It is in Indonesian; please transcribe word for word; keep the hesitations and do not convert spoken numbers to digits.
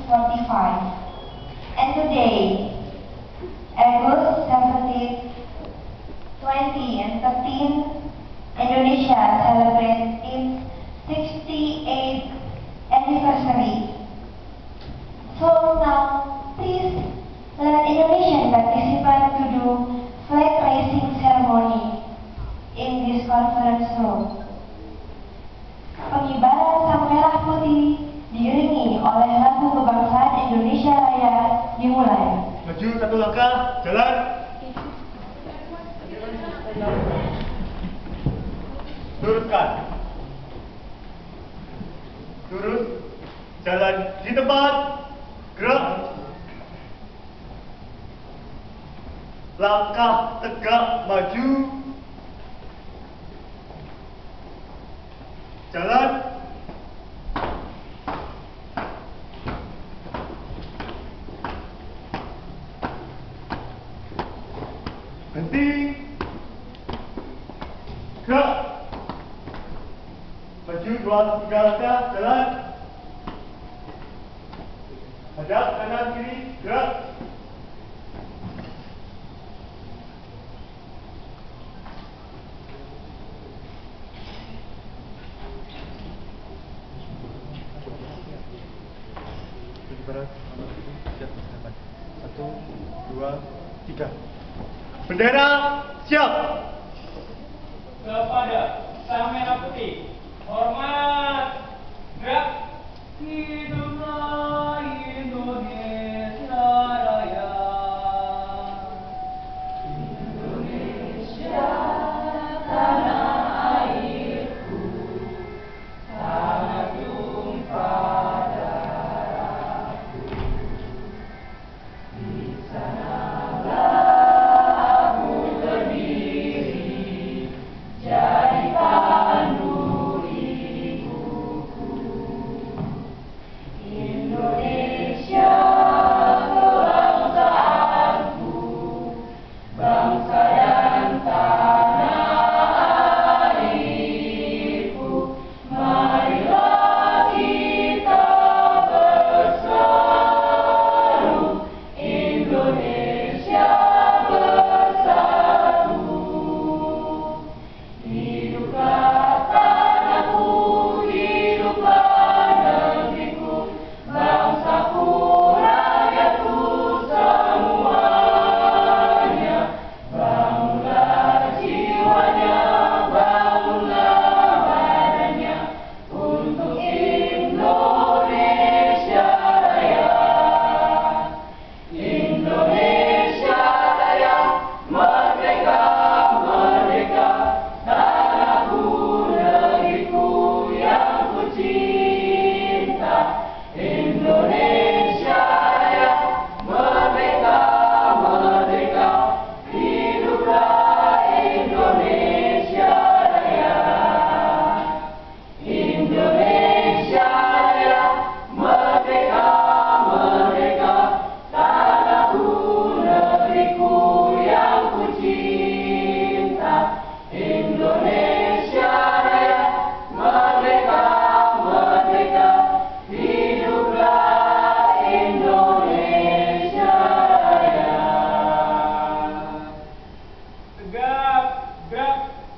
forty-five. And today, August seventeenth, twenty thirteen, Indonesia celebrates its sixty-eighth anniversary. So now, please let Indonesian participants to do flag raising ceremony in this conference room. Pengibaran sang merah putih diiringi oleh lagu kebangsaan Indonesia Raya dimulai. Maju satu langkah, jalan. Luruskan. Lurus. Jalan di tempat. Gerak. Langkah tegak maju. Jalan. Berhenti. Gerak. Maju dua tiga langkah, jalan. Hadap kanan kiri, gerak. Satu, dua, tiga. Bendera siap. Kepada sang merah putih, hormat, gerak. Hiduplah Indonesia Raya. Indonesia tanah airku, tanah tumpah darahku. Di sanalah aku berdiri, jadi pandu ibuku. Indonesia kebangsaanku, bangsa dan tanah airku. Marilah kita berseru, Indonesia bersatu. Hiduplah tanahku, hiduplah negeriku, bangsaku, rakyatku semuanya. Bangunlah jiwanya, bangunlah badannya, untuk Indonesia Raya. Indonesia Raya, merdeka, merdeka, tanahku, negeriku yang ku cinta. Indonesia Raya, merdeka, merdeka, hiduplah Indonesia Raya. Indonesia Raya, merdeka, merdeka, tanahku, negeriku yang ku cinta. Indonesia Raya, merdeka, merdeka, hiduplah Indonesia Raya. Tegak, gerak.